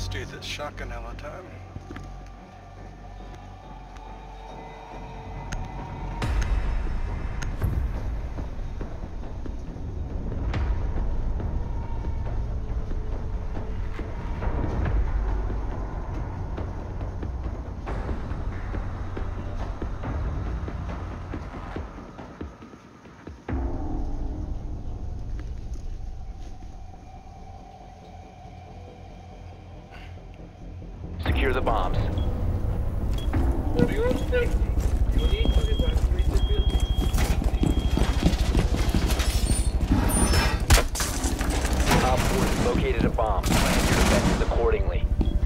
Let's do this shotgun all the time. Secure the bombs. For your safety, you need to evacuate the building. Op 4 has located a bomb. Plan your defenses accordingly.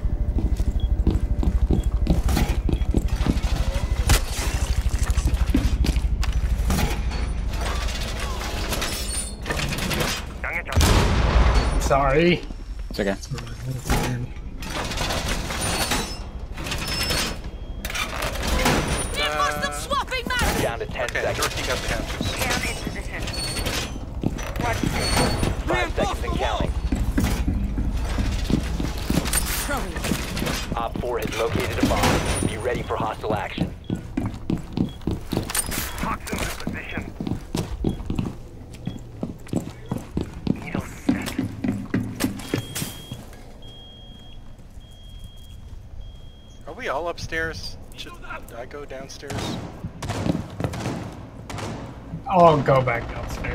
Sorry. It's okay. Down to 10 Okay, seconds. Dorothy got the counters. Down in position. Watch this. 5 seconds and counting. Op 4 has located a bomb. Be ready for hostile action. Toxins in position. Needle set. Are we all upstairs? Should I go downstairs? I'll go back downstairs.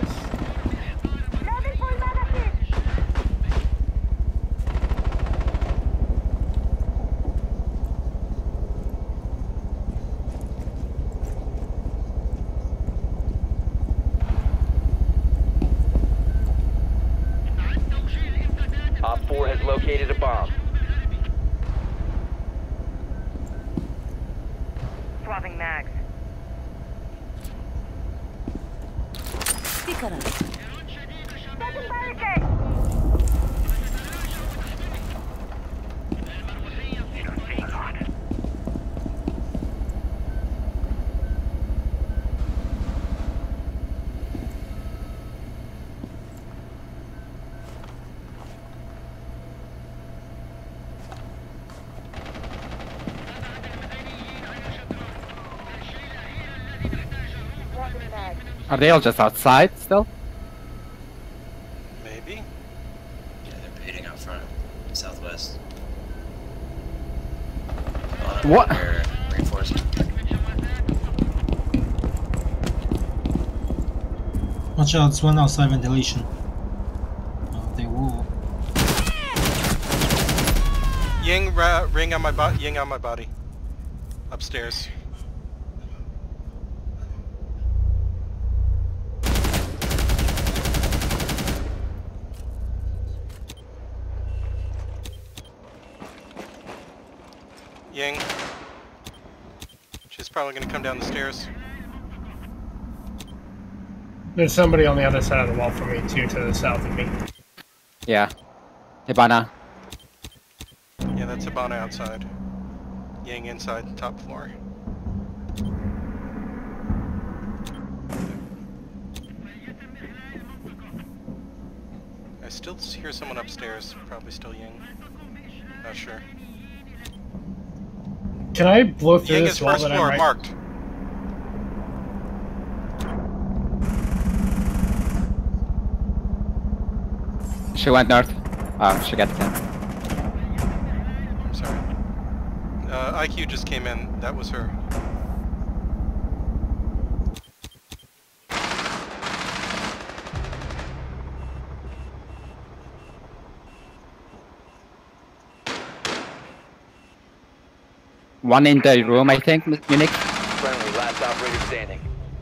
Op 4 has located a bomb. Swapping mags. Second barricade. Swapping mags. Are they all just outside still? Maybe. Yeah, they're hitting out front, southwest. What? They're reinforcing. Watch out, it's one outside ventilation. Oh, they will. Ying, ring on my Ying on my body. Upstairs. Ying. She's probably gonna come down the stairs. There's somebody on the other side of the wall from me too, to the south of me. Yeah. Hibana. Yeah, that's Habana outside. Ying inside, top floor. I still hear someone upstairs, probably still Ying. Not sure. Can I blow through Ying this is wall first that I'm floor, right? marked. She went north. Oh, she got the camp. I'm sorry. IQ just came in, that was her. One in the room, I think, Munich. Friendly, last operator standing.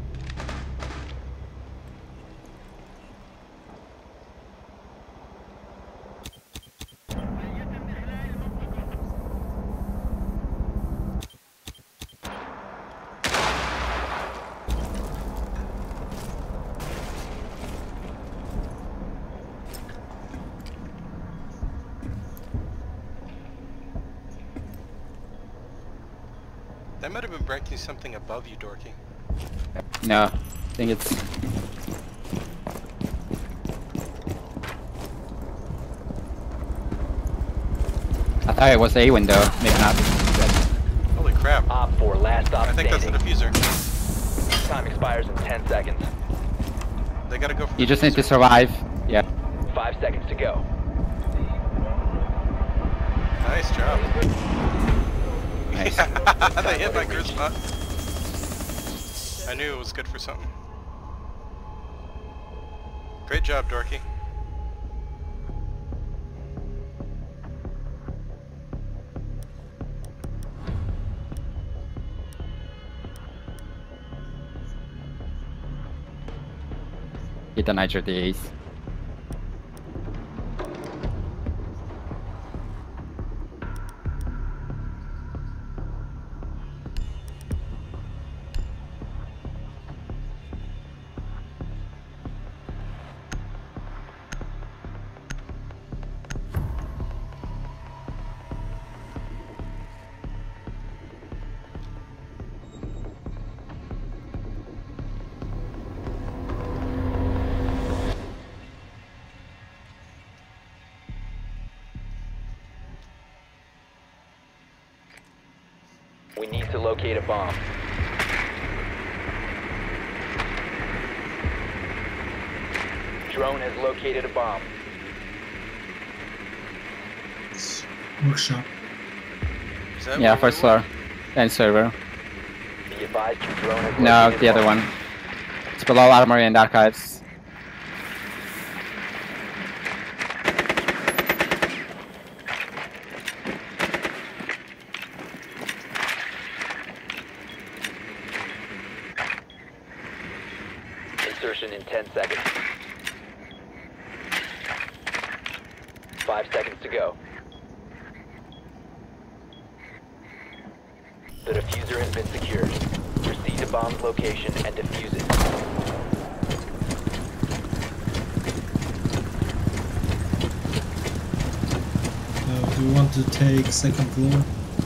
That might have been breaking something above you, Dorky. No, I think it's... I thought it was a window, maybe not. Holy crap. Op 4, last stop I think that's the standing. diffuser. Time expires in 10 seconds. They gotta go for You the just need to diffuser. survive. Yeah. 5 seconds to go. Nice job. Nice. They hit my cruise spot. I knew it was good for something. Great job, Dorky. Get the Nitro the ace. We need to locate a bomb. Drone has located a bomb. Workshop. Is that Yeah, where we first floor. And server. Be advised your drone has No, located the a other bomb. one. It's below Armory and Archives. Insertion in 10 seconds. 5 seconds to go. The diffuser has been secured. Proceed to bomb's location and defuse it. Do you want to take second floor?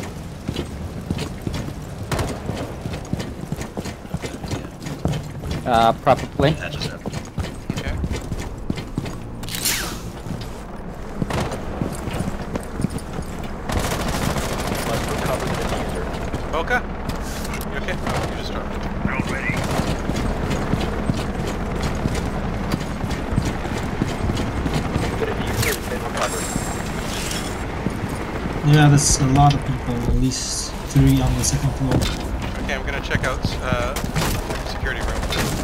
Probably. Hatches up. Okay. Must recover the diffuser. Boca? You okay? Oh, you just dropped it. The diffuser has been recovered. Yeah, there's a lot of people, at least 3 on the second floor. Okay, I'm gonna check out security room.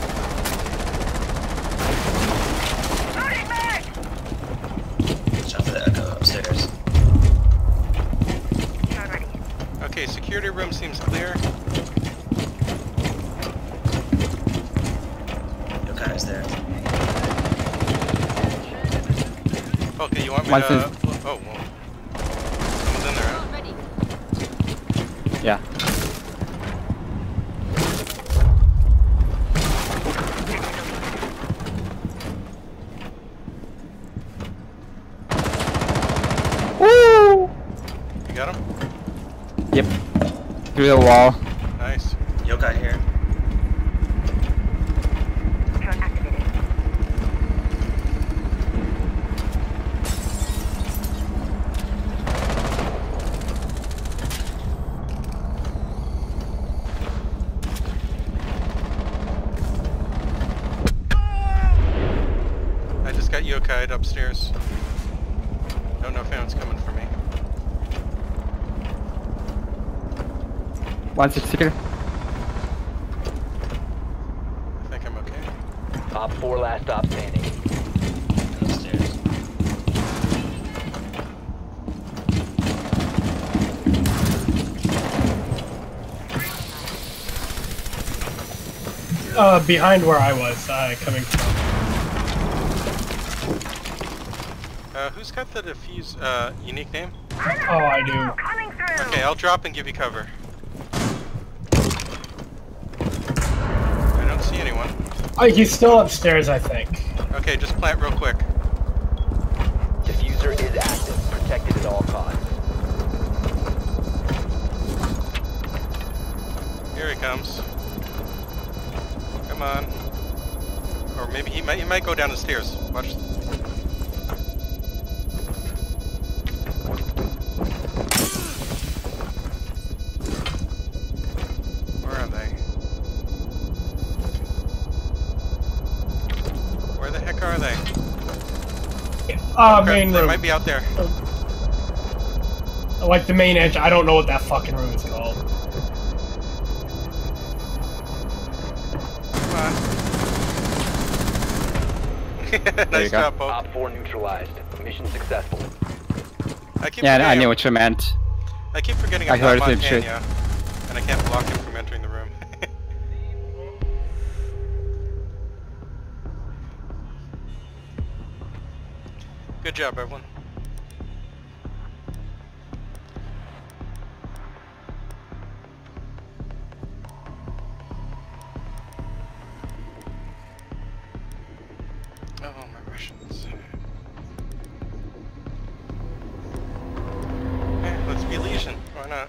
Loading mag! Watch out for the echo upstairs. Drone ready. Okay, security room seems clear. Yokai is there. Okay, you want me Once to... it's- Oh, whoa. Someone's in there, huh? Yeah. Woo! You got him? Yep. Through the wall. Nice. Yokai here. Drone activated. I just got yokai'd upstairs. Don't know if anyone's coming for me. Once it's secure. I think I'm okay. Op 4 last stop standing. Upstairs. Behind where I was, coming from. Who's got the diffuse, unique name? Oh, I do. Coming through! Okay, I'll drop and give you cover. I don't see anyone. Oh, he's still upstairs, I think. Okay, just plant real quick. Diffuser is active. Protected at all costs. Here he comes. Come on. Or maybe he might go down the stairs. Watch. Main They room. might be out there. Like the main edge. I don't know what that fucking room is called. Come on. There Nice you go. job, Pope. Op 4 neutralized. Mission successful. I keep Yeah, I forgetting knew I'm- what you meant. I keep forgetting I I'm not heard him shoot. Montana, and I can't block him from entering the room. Good job, everyone. Oh, my Russians. Let's be Legion. Why not?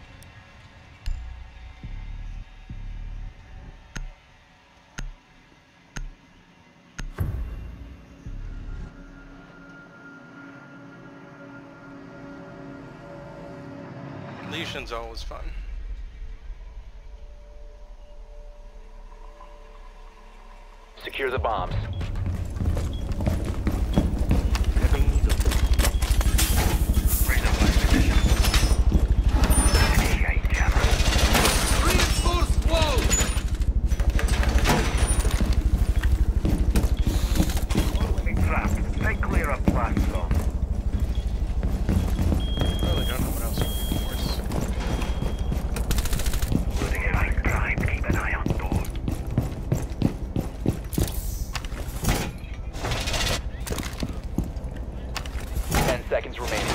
Legion's always fun. Secure the bombs. Stay clear of blast zone. I really don't know what else would be worse. Losing a right prime. Keep an eye on door. 10 seconds remaining.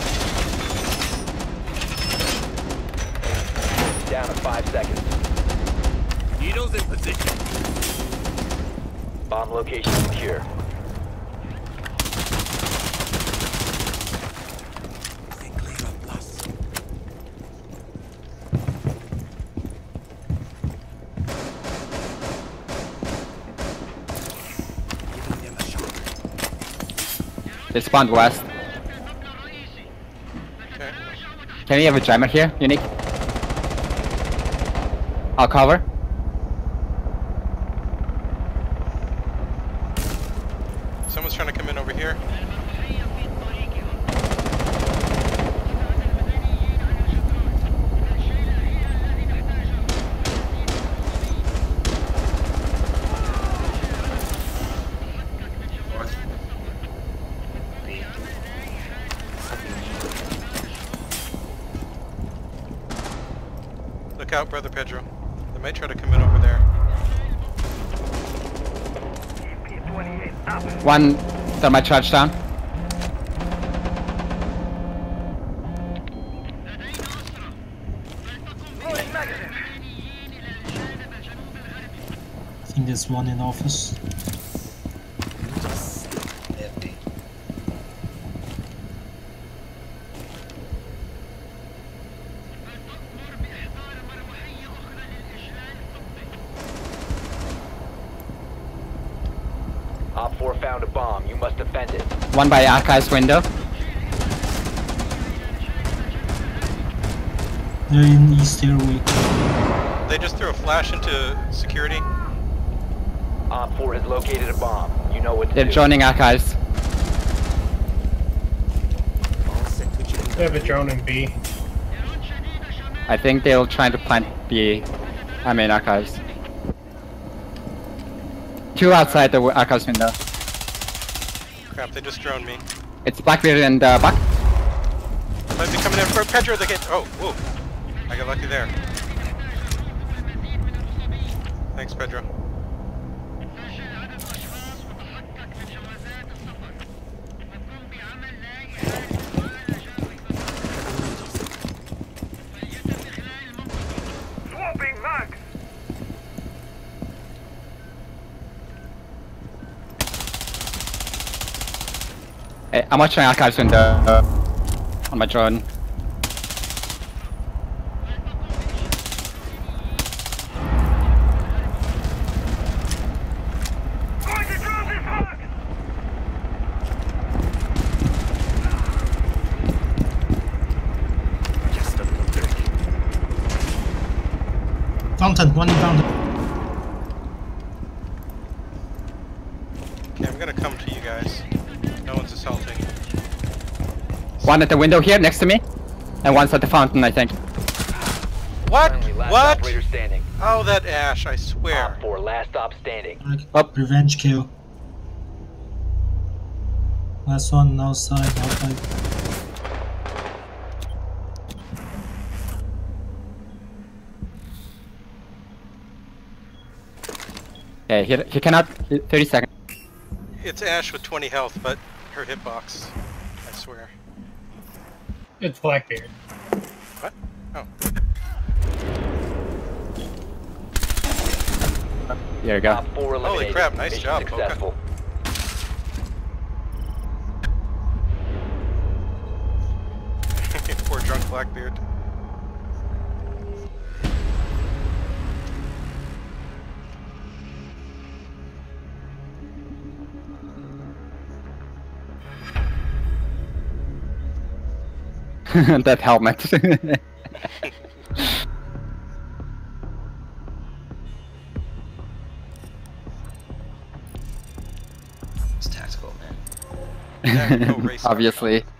Down to 5 seconds. Needles in position. Bomb location secure. They spawned west. Okay. Can we have a jammer here, Unique? I'll cover. Someone's trying to come in over here. Look out, Brother Pedro. They might try to come in over there. EP28 up. One thermite charge down. Loading magazine. I think there's one in office. AFD. Op 4 found a bomb. You must defend it. One by archives window. They're in east stairway. They just threw a flash into security. Op 4 has located a bomb. You know what to They're do. joining archives. They have a drone in B. I think they'll try to plant B. I mean archives. Two outside the archives window. Crap, they just droned me. It's Blackbeard and Buck. Might be coming in for Pedro. They get. Oh, whoa! I got lucky there. Thanks, Pedro. Swapping mags. Hey, I'm watching archives window on my drone. Going to drop this hard. Fountain, one in fountain. Okay, I'm gonna come to you guys. No one's assaulting. One at the window here next to me, and one's at the fountain, I think. What? Friendly, last What? operator standing. Oh, that Ash, I swear. Op 4, last stop standing. Up. Revenge kill. Last one outside, outside. Okay, he cannot. 30 seconds. It's Ash with 20 health, but her hitbox, I swear. It's Blackbeard. What? Oh. There you go. Op 4 eliminated. crap, nice Mission job, Boca. successful. Poor drunk Blackbeard. That helmet. It's tactical, man. Yeah, go race. Obviously.